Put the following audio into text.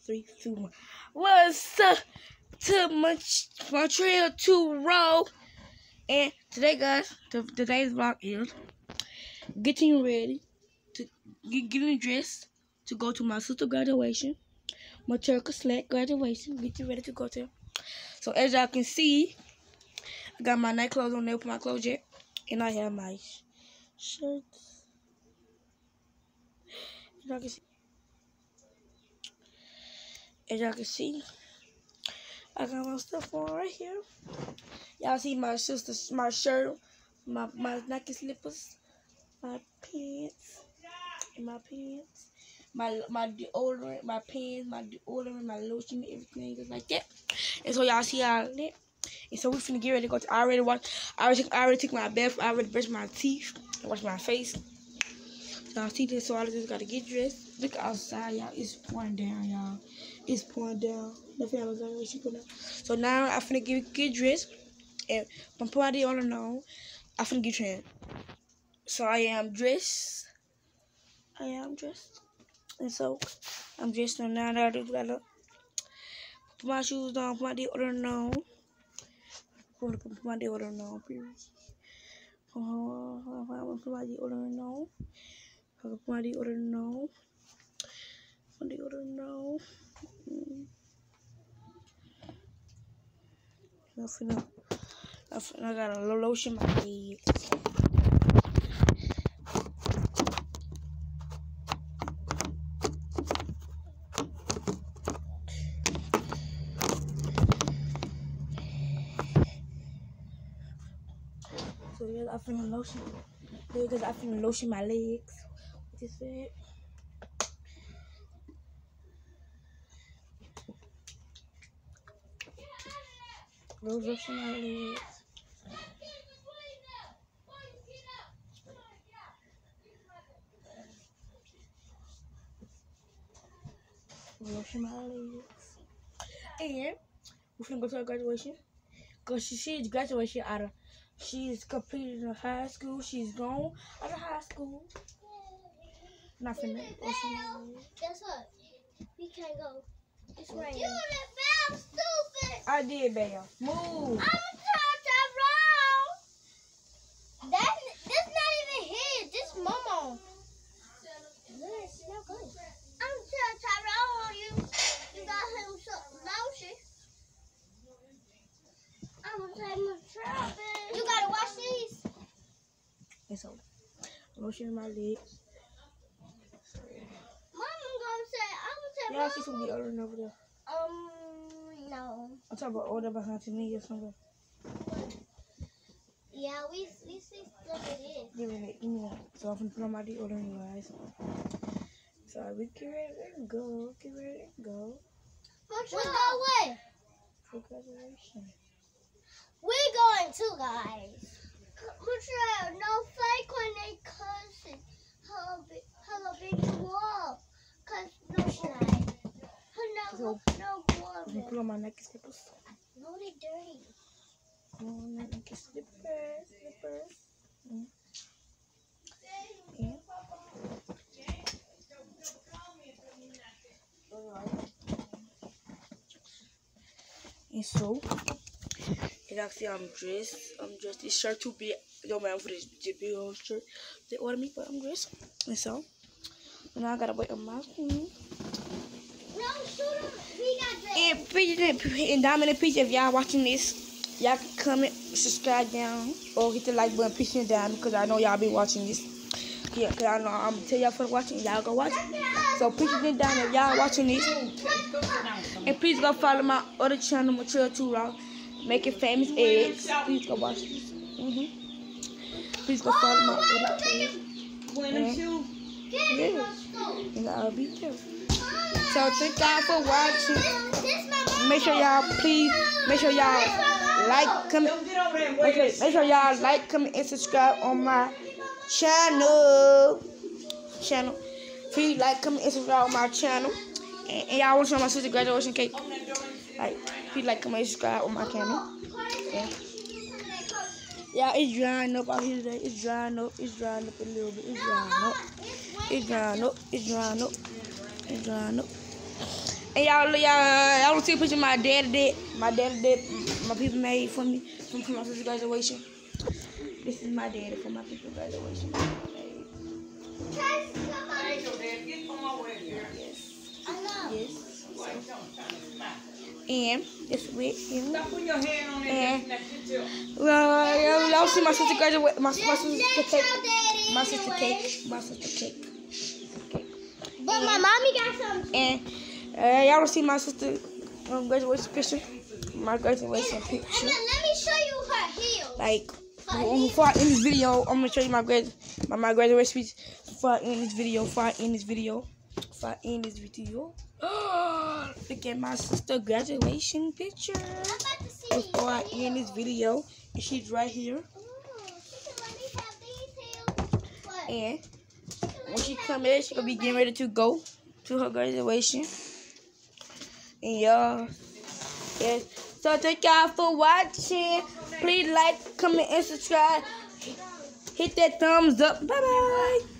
3, 2, 1. What's up to Montreal 2 roll? And today, guys, today's vlog is getting ready to getting dressed to go to my sister's graduation, Montreal Select graduation. Getting ready to go to. So as y'all can see, I got my night clothes on there with my clothes yet, and I have my shirts. As y'all can see, I got my stuff on right here. Y'all see my sister's, my shirt, my Nike slippers, my pants, my deodorant, my pants, my deodorant, my lotion, everything just like that. And so y'all see all that. And so we finna get ready to go to. I already took my bath. I already brushed my teeth and washed my face. So I see this, so I just gotta get dressed. Look outside, y'all. It's pouring down, y'all. It's pouring down. So now I finna get dressed. And from party on and on, I finna get trained. So I am dressed. And so I'm dressed now. Now I just gotta put my shoes on, put my deodorant on. Put my deodorant on, please. Put my deodorant on. Put my deodorant on. Put my deodorant on. I gotta lotion my legs. So yeah, I finna lotion. Because I finna lotion my legs. What is it? Lotion my legs. Lotion my legs. And we're finna go to her graduation. Cause she's graduation she's completed her high school. She's gone out of high school. Not finna lotion my legs. Guess what? We can't go. It's raining. You fell stupid. I did, babe. Move. I'm trying to wrong. That's not even his. This Momo. It's not good. I'm trying to wrong on you. You got him so lousy. You gotta wash these. And so, lotion my legs. Y'all see some deodorant over there? No. I'm talking about order behind to me or something. Yeah, we see stuff it is. Give me that. So I'm gonna put on my deodorant, guys. So we get ready to go. We go where? For graduation. We going too, guys. Montreal, no fake when they cussing. Hello, big wall. Cause no slide. No wall. I'm put on my Nike slippers. No, they dirty. Oh, Nike slippers. Yeah. And so, as y'all see, I'm dressed. This shirt too big. It don't matter for this big old shirt. They ordered me, but I'm dressed. And so, now I gotta wait on my food. No, we got dressed. And Diamond and Peach, if y'all watching this, y'all can comment, subscribe down, or hit the like button, Peach and down, because I know y'all be watching this. Yeah, because I know I'm gonna tell y'all for watching, y'all go watch it. So Peach and down, if y'all watching this, and please go follow my other channel, Montreal 2 Raw, Making Famous Eggs. Please go watch this. Please go follow my other channel. Yeah, and I'll be there. So thank y'all for watching. Make sure y'all like, comment. Make sure y'all like, comment, and subscribe on my channel. Please like, comment, and subscribe on my channel. And y'all want to show my sister graduation cake. Like, please like, comment, and subscribe on my channel. Yeah, it's drying up out here today. It's drying up a little bit. It's drying up. And y'all don't see a picture my dad did. My people made for me for my sister's graduation. This is my daddy for my people's graduation. Yes. And this with him. Stop putting your hand on it. Y'all see my sister graduate. My sister cake. But my mommy got something. And y'all will see my sister graduation picture. My graduation picture. And then let me show you her heels. Like before I end this video, I'm gonna show you my graduation speech. Before I end this video. Look at my sister graduation picture. Before I end this video, she's right here. And when she come in, she gonna be getting ready to go to her graduation. And y'all, yes. So thank y'all for watching. Please like, comment, and subscribe. Hit that thumbs up. Bye bye.